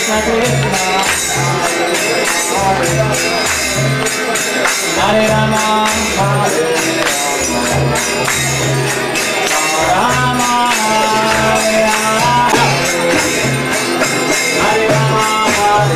Hare Rama, Hare Rama, Hare Rama, Hare Rama, Hare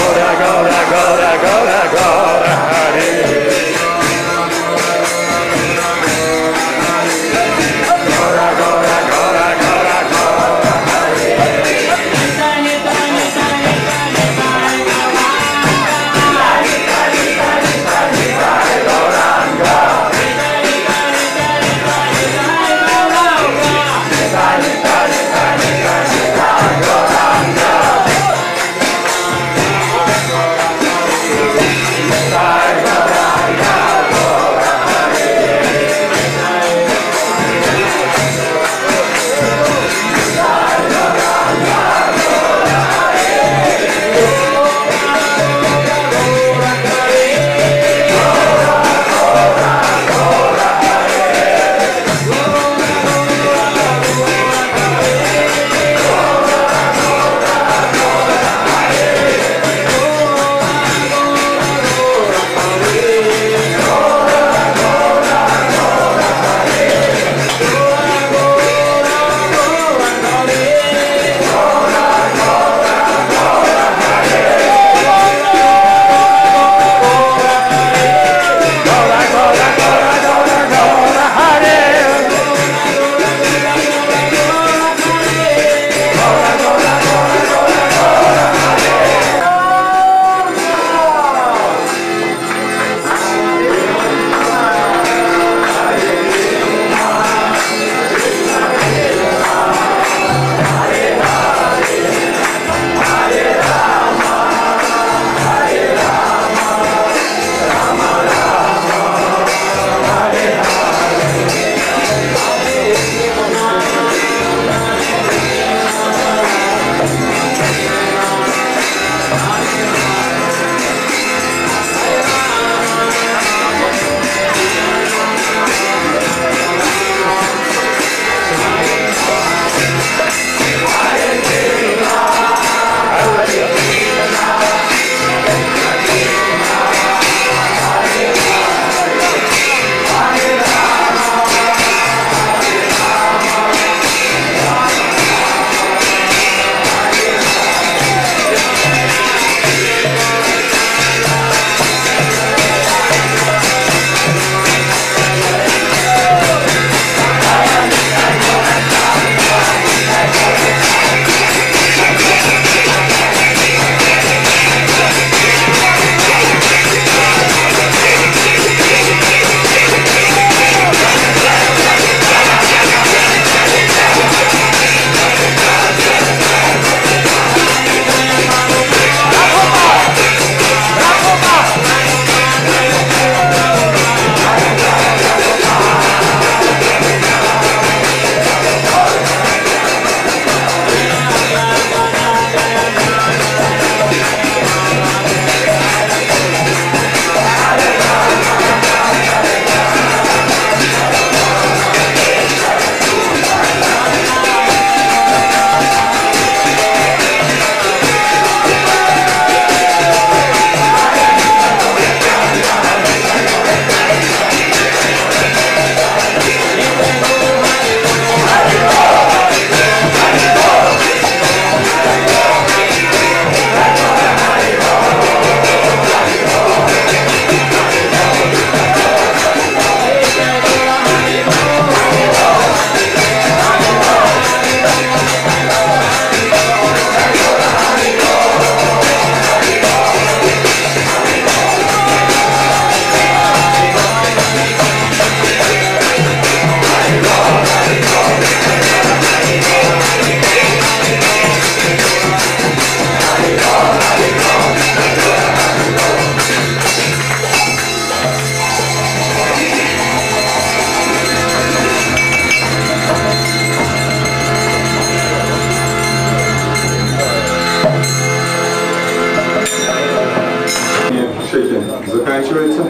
заканчивается.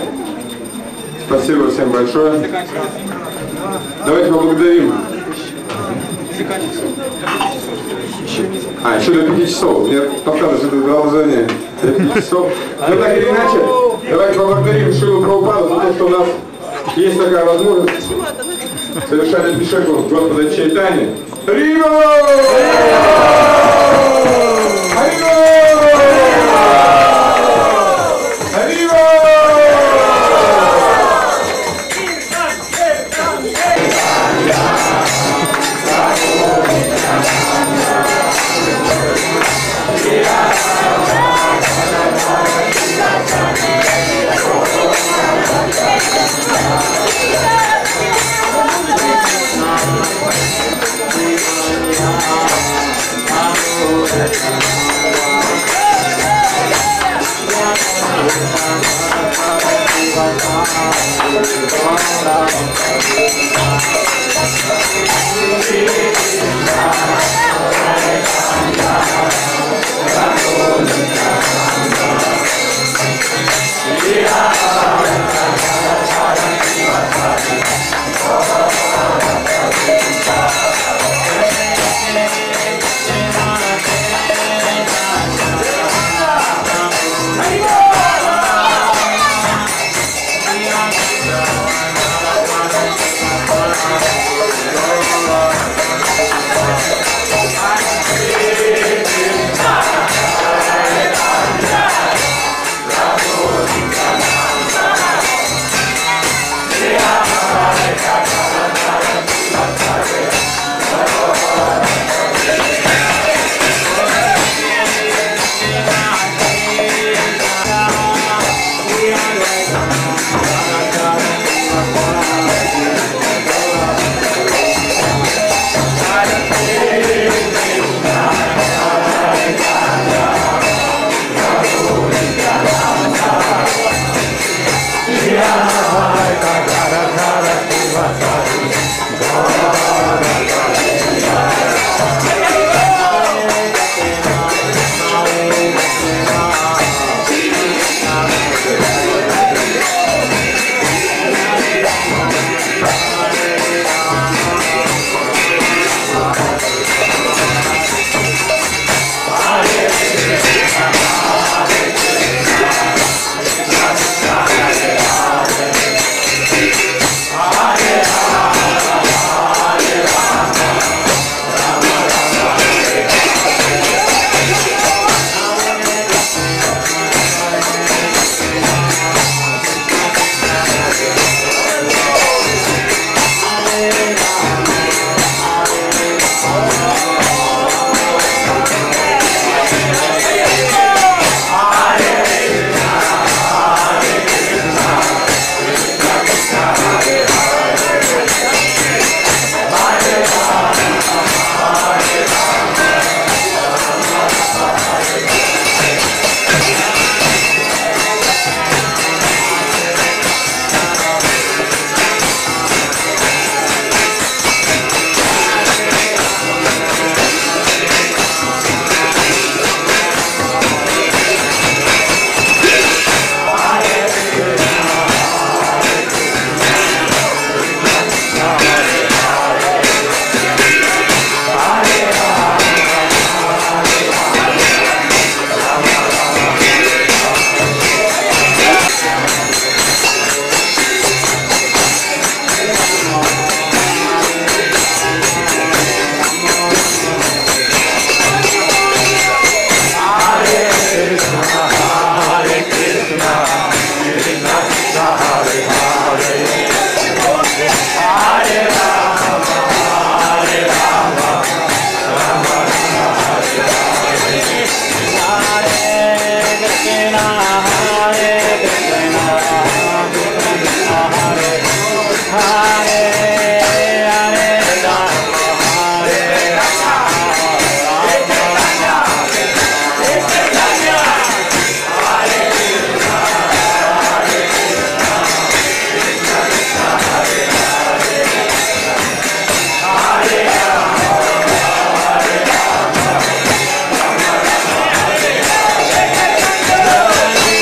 Спасибо всем большое. Давайте поблагодарим. Еще до 5 часов. Мне показывают это продолжение до 5 часов. Но так или иначе, давайте поблагодарим Шрилу Прабхупаду за то, что у нас есть такая возможность совершать Абхишеку Господа Чайтани. Хари-Бол! Хари-Бол! Hare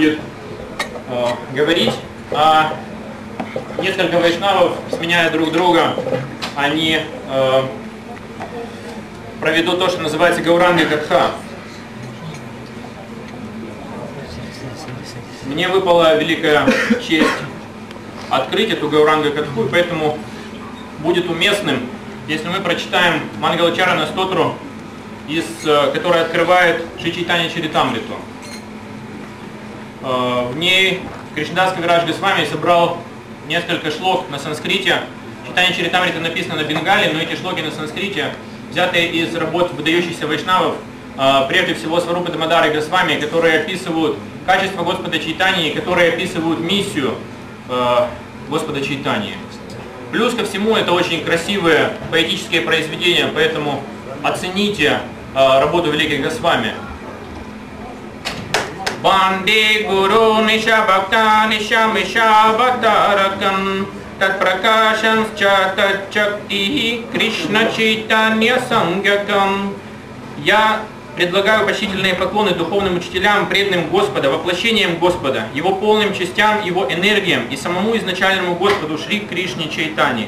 будет говорить, а несколько вайшнавов, сменяя друг друга, они проведут то, что называется Гауранга Катха. Мне выпала великая честь открыть эту Гауранга Катху, и поэтому будет уместным, если мы прочитаем Мангалачарана Стотру, которая открывает Шри Чайтанья Чаритамриту. В ней Кришнадас Кавирадж Госвами собрал несколько шлок на санскрите. Чайтанья Чаритамрита написано на бенгале, но эти шлоки на санскрите, взятые из работ выдающихся вайшнавов, прежде всего Сварупа Дамодара Госвами, которые описывают качество Господа Чайтаньи, которые описывают миссию Господа Чайтаньи. Плюс ко всему это очень красивые поэтические произведения, поэтому оцените работу великих Госвами. Банди гуру ниша бхакта ниша миша бхактаракам тат пракашам чатат чакти Кришна Чайтанья Сангакам. Я предлагаю почтительные поклоны духовным учителям, преданным Господа, воплощением Господа, Его полным частям, Его энергиям и самому изначальному Господу Шри Кришне Чайтаньи.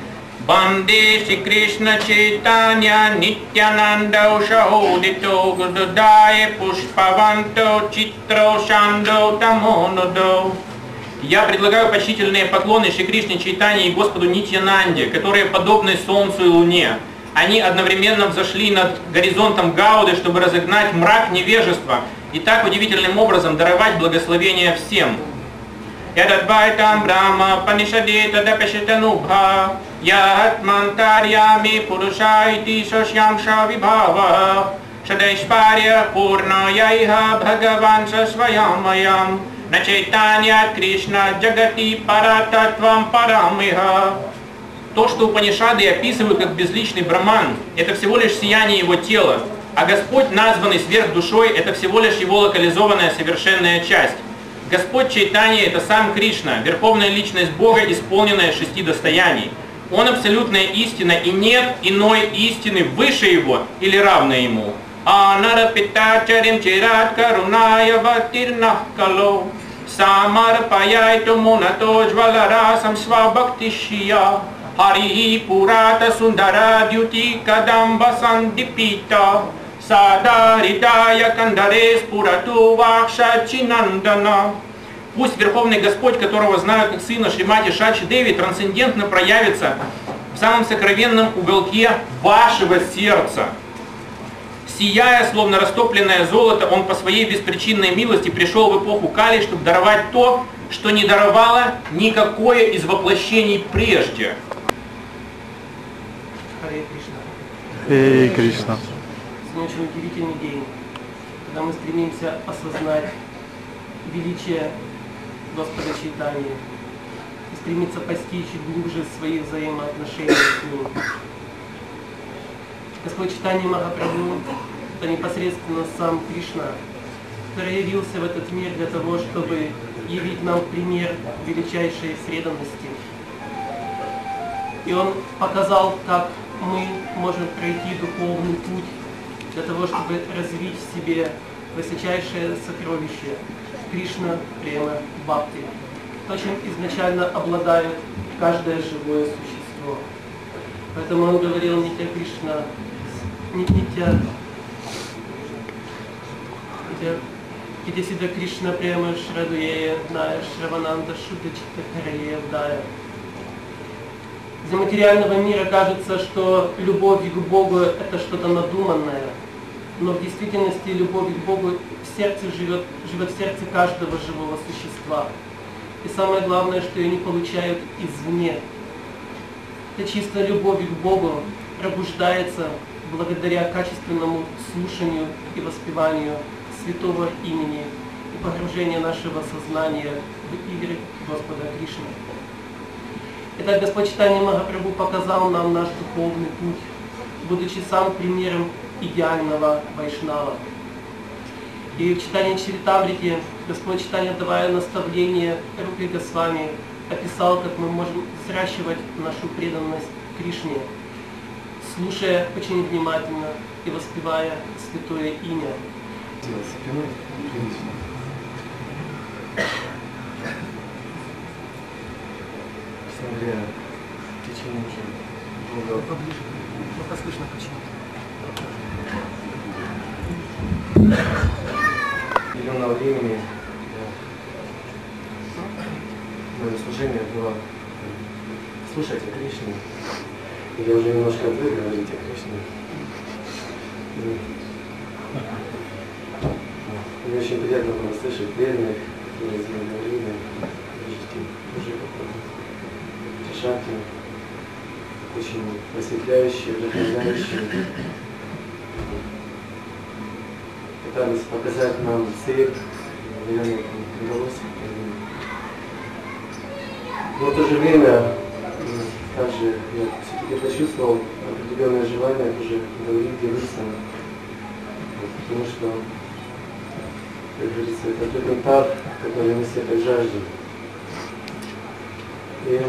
Банде Шри Кришна Чайтанья Нитянанда Шаудито Гудудае Пушпаванто Читро Шандо Тамонодо. Я предлагаю почтительные поклоны Шри Кришне Чайтаньи и Господу Нитьянанде, которые подобны Солнцу и Луне. Они одновременно взошли над горизонтом Гауды, чтобы разогнать мрак невежества и так удивительным образом даровать благословение всем. Ядадвайтам Брахма Панишаде Тадапешетанубха Ятмантарьями Пурушайти Шашьямша Вибхава Шадайшпарья Пурна Яйха Бхагаван Шашваямаям Начайтаньят Кришна Джагати Парататвам Парамиха. То, что Упанишады описывают как безличный Браман, это всего лишь сияние его тела, а Господь, названный сверхдушой, это всего лишь его локализованная совершенная часть. Господь Чайтанья – это сам Кришна, верховная личность Бога, исполненная 6 достояний. Он абсолютная истина, и нет иной истины выше его или равной ему. Анарапитачарим чират каруная ватирнах кало самарпаяйту мунатоджваларасам свабхактишия. Хари Пурата Сундара Дьюти Кадамба Сандипита Садаридая Кандарес Пурату Вакша Чинандана. Пусть Верховный Господь, которого знают как сына Шримати Шачи Деви, трансцендентно проявится в самом сокровенном уголке вашего сердца. Сияя, словно растопленное золото, Он по своей беспричинной милости пришел в эпоху Кали, чтобы даровать то, что не даровало никакое из воплощений прежде. Харе Кришна. Харе Кришна. Сегодня очень удивительный день, когда мы стремимся осознать величие Господа Чайтаньи и стремиться постичь глубже свои взаимоотношения с Ним. Господь Чайтанья Махапрабху – это непосредственно сам Кришна, который явился в этот мир для того, чтобы явить нам пример величайшей преданности. И Он показал, как мы можем пройти духовный путь для того, чтобы развить в себе высочайшее сокровище Кришна Према Бхакти, то, чем изначально обладает каждое живое существо. Поэтому Он говорил Нитя Кришна, Нитя Кидесида Кришна Према Шрадуея Дная Шравананда Шудачита Карея Дая. Для материального мира кажется, что любовь к Богу – это что-то надуманное, но в действительности любовь к Богу в сердце живет в сердце каждого живого существа. И самое главное, что ее не получают извне. Эта чистая любовь к Богу пробуждается благодаря качественному слушанию и воспеванию святого имени и погружению нашего сознания в игры Господа Кришны. Итак, Господь Чайтанья Махапрабху показал нам наш духовный путь, будучи сам примером идеального вайшнава. И в читании Чаритамрите Господь Чайтанья, давая наставление Рупе Госвами, описал, как мы можем взращивать нашу преданность Кришне, слушая очень внимательно и воспевая святое имя. Говоря в течение уже долгого. Поближе. Плохо слышно почему-то. Определенного времени мое служение было слушать о Кришне. Я уже немножко отвык говорить о Кришне. Мне очень приятно было слышать преданных, которые говорили, уже шахты, очень просветляющие, вдохновляющие. Пытались показать нам цель, наверное, это не удалось. Но в то же время также я все-таки почувствовал определенное желание тоже говорить, делиться. Потому что, как говорится, это тот нектар, который мы все так жаждем. И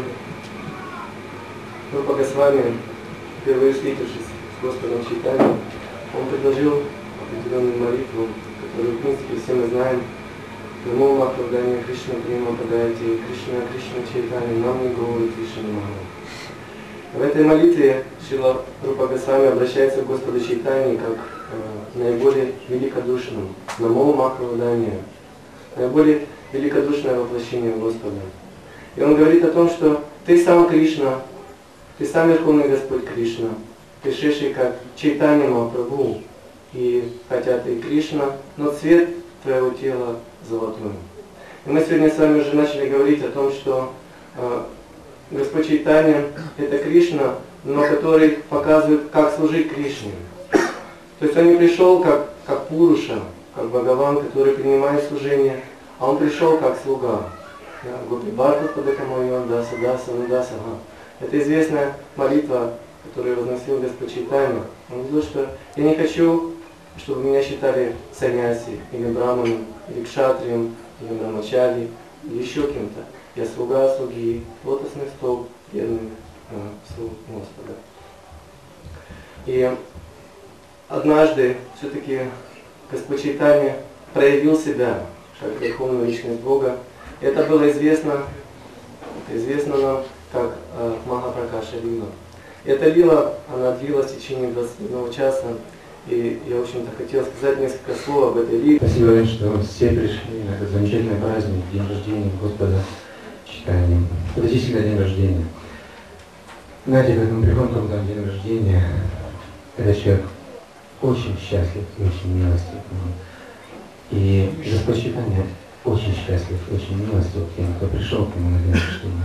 Рупа Госвами, впервые встретившись с Господом Чайтаньей, он предложил определенную молитву, которую, в принципе, все мы знаем. Намо Махавдани Кришна Прима Падайте, Кришна Кришна Чайтанья, Намни Гоури Кришна Махава. В этой молитве Шрила Рупа Госвами обращается к Господу Чайтанье как наиболее великодушному, Намо Махавдани, наиболее великодушное воплощение Господа. И он говорит о том, что ты сам Кришна, ты сам Верховный Господь Кришна, пришедший как Чайтанья Махапрабху. И хотя ты Кришна, но цвет твоего тела золотой. И мы сегодня с вами уже начали говорить о том, что Господь Чайтанья это Кришна, но который показывает, как служить Кришне. То есть он не пришел как Пуруша, как Бхагаван, который принимает служение, а он пришел как слуга. Гопи Бхарта Падакамайон Даса Даса Даса. Это известная молитва, которую возносил Господь Чайтанья. Он говорил, что я не хочу, чтобы меня считали саньяси, или браманом, или кшатрием, или брамачари, или еще кем-то. Я слуга слуги, лотосных стоп, преданных слуг Господа. И однажды все-таки Господь Чайтанья проявил себя как Верховная Личность Бога. И это было известно нам как Махапракаша Лила. Эта лила, она длилась в течение 21 часа. И я, в общем-то, хотел сказать несколько слов об этой лиле. Спасибо, что все пришли на этот замечательный праздник, день рождения Господа Чайтаньи. Это действительно день рождения. Знаете, когда мы приходим к нам день рождения, этот человек очень счастлив и очень милостив. И Господь Чайтанья очень счастлив, очень милостив тем, кто пришел к нему на день рождения.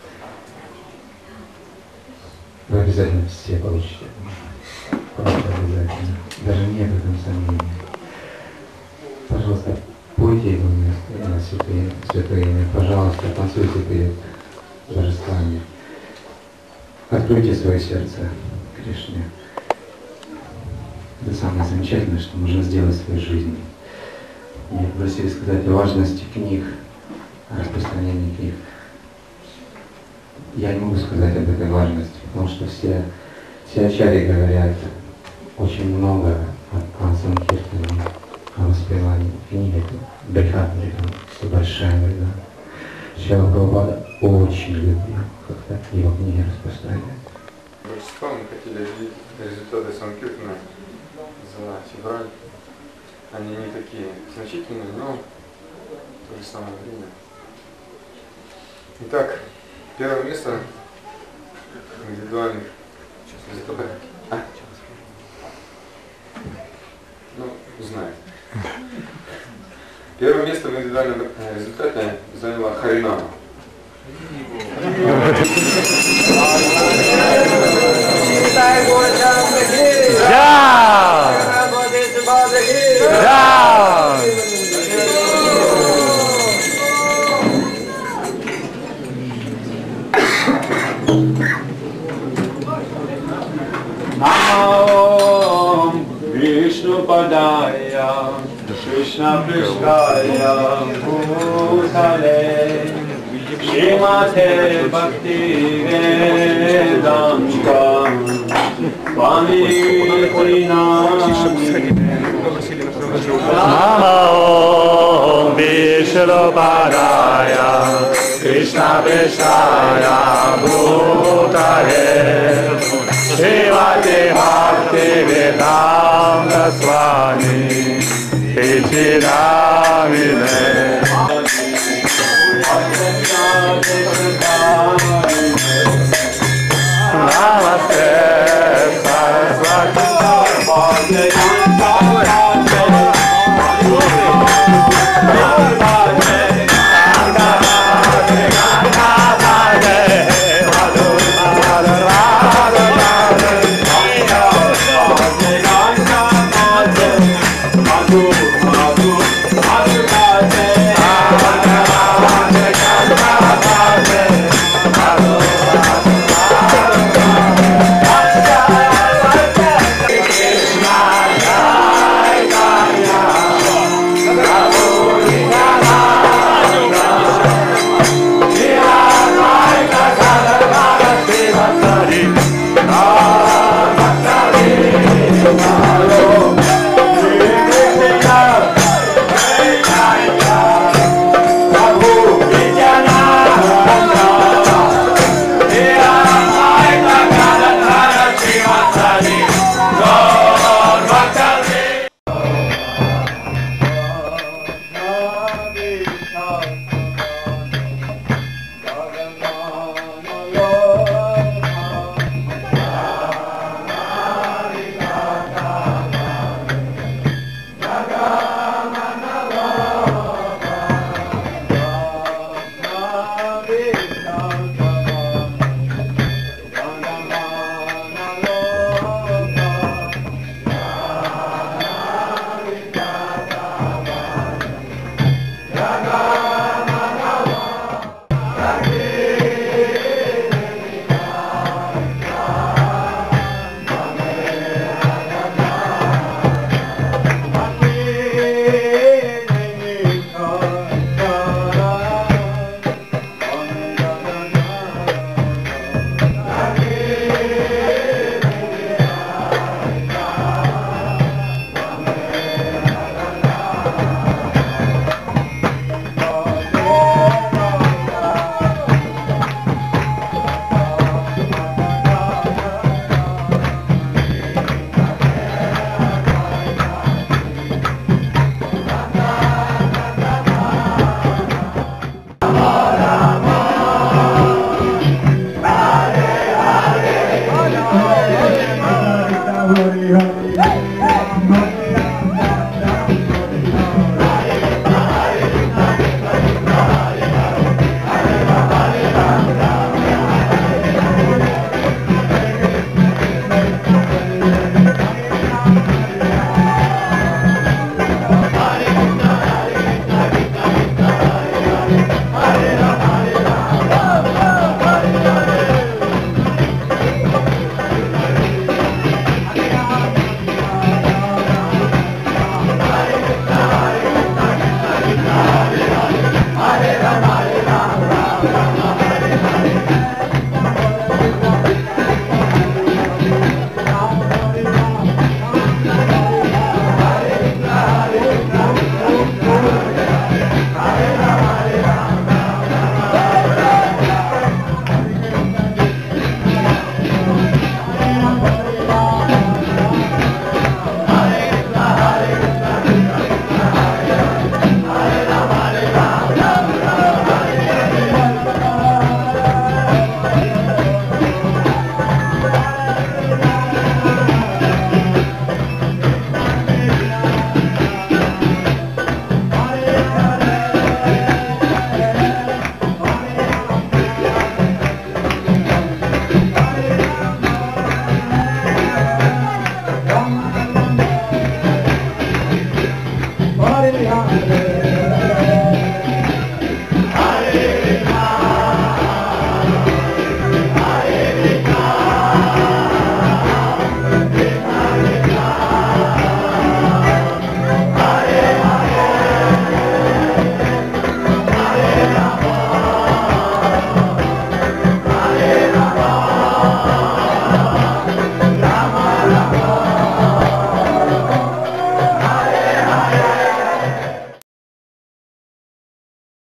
Вы обязательно все получите. Просто обязательно. Даже нет в этом сомнения. Пожалуйста, пойте его на святое имя. Пожалуйста, танцуйте перед божествами. Откройте свое сердце Кришне. Это самое замечательное, что можно сделать в своей жизни. Мне просили сказать о важности книг, о распространении книг. Я не могу сказать об этой важности, потому что все ачарьи говорят очень много о санкиртане, о воспевании книги. Брихат, это большая вреда. Шрила Прабхупада очень любил, когда его книги распространяют. Божества мы хотели видеть результаты Санкиртана за февраль. Они не такие значительные, но в то же самое время. Итак, первое место индивидуальных результатов. Ну, знаю. Первое место в индивидуальном результате заняла Харинама. Namo Vishnu Padaya Krishna Prishkaya Bhutale Shrimate Bhakti Vedanta Swami Prinami Namo Vishnu Padaya Krishna Prishaya Bhutale Shivate Bhakti Vedanta Swami Ichida